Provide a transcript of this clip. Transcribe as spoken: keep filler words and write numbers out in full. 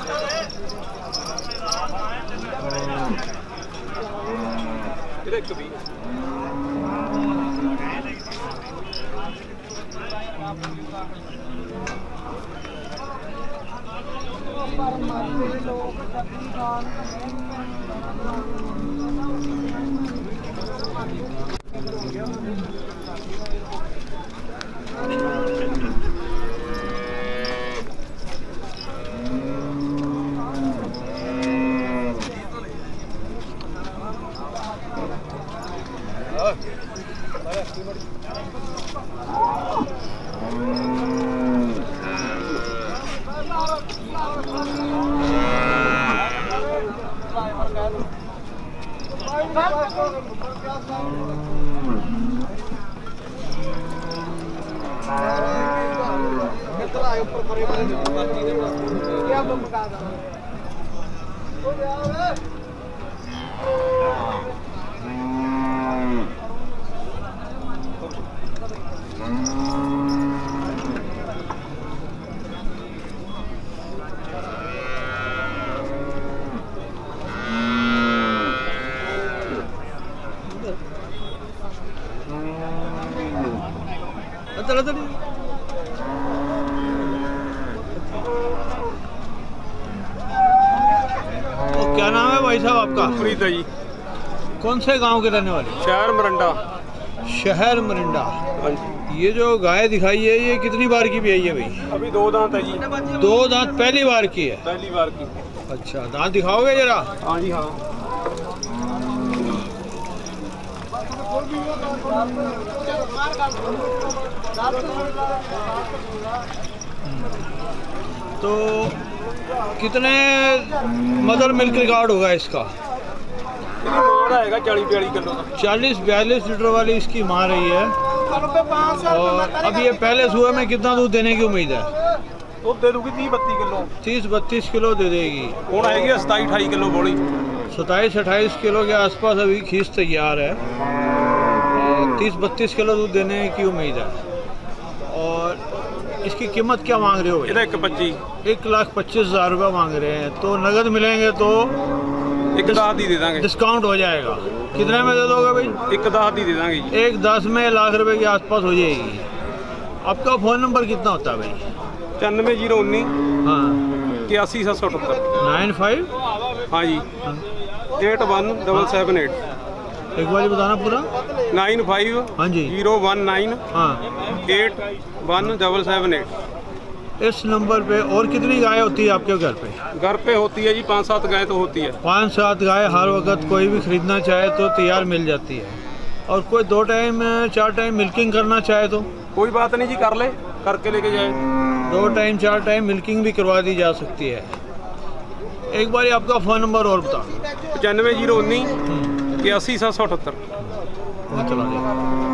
क्या नाम है भाई साहब आपका? प्रीत जी। कौन से गांव के रहने वाले? शहर मरिंडा। शहर मरिंडा। ये जो गाय दिखाई है ये कितनी बार की भी आई है भाई? अभी दो दांत है जी। दो दांत पहली बार की है? पहली बार की। अच्छा, दांत दिखाओगे जरा? हाँ जी हाँ। तो कितने मदर मिल्क रिकॉर्ड होगा इसका? आएगा चालीस बयालीस किलो का। चालीस बयालीस लीटर वाली इसकी माँ रही है। और अब ये पहले सुबह में कितना दूध देने की उम्मीद है? दूध दे दूंगी तीस बत्तीस किलो। तीस बत्तीस किलो दे देगी। कौन आएगी सताईस अठाईस किलो बोली। सताईस अट्ठाईस किलो के आसपास अभी खींच तैयार है। तीस बत्तीस किलो दूध देने की उम्मीद है। और इसकी कीमत क्या मांग रहे हो? एक पच्चीस। एक लाख पच्चीस हज़ार रुपये मांग रहे हैं। तो नगद मिलेंगे तो एक दस ही दे देंगे। डिस्काउंट हो जाएगा। कितने में दे दोगे भाई? एक दस ही दे देंगे। एक दस में लाख रुपए के आसपास हो जाएगी। आपका फ़ोन नंबर कितना होता है भाई? चौरानवे जीरो उन्नीस। हाँ, इक्यासी सात सौ अठहत्तर। Nine five. हाँ जी, eight one double seven eight. एक बार बताना पूरा। Nine five. हाँ जी। Zero one nine. हाँ, eight one double seven eight. इस नंबर पे। और कितनी गाय होती है आपके घर पे? घर पे होती है जी पाँच सात गाय तो होती है। पाँच सात गाय हर वक्त कोई भी खरीदना चाहे तो तैयार मिल जाती है। और कोई दो टाइम चार टाइम मिल्किंग करना चाहे तो? कोई बात नहीं जी, कर ले, करके लेके जाए। दो टाइम चार टाइम मिल्किंग भी करवा दी जा सकती है। एक बार आपका फ़ोन नंबर और बता। पचानवे जीरो उन्नीस इक्यासी सात सौ अठहत्तर। चला जाए।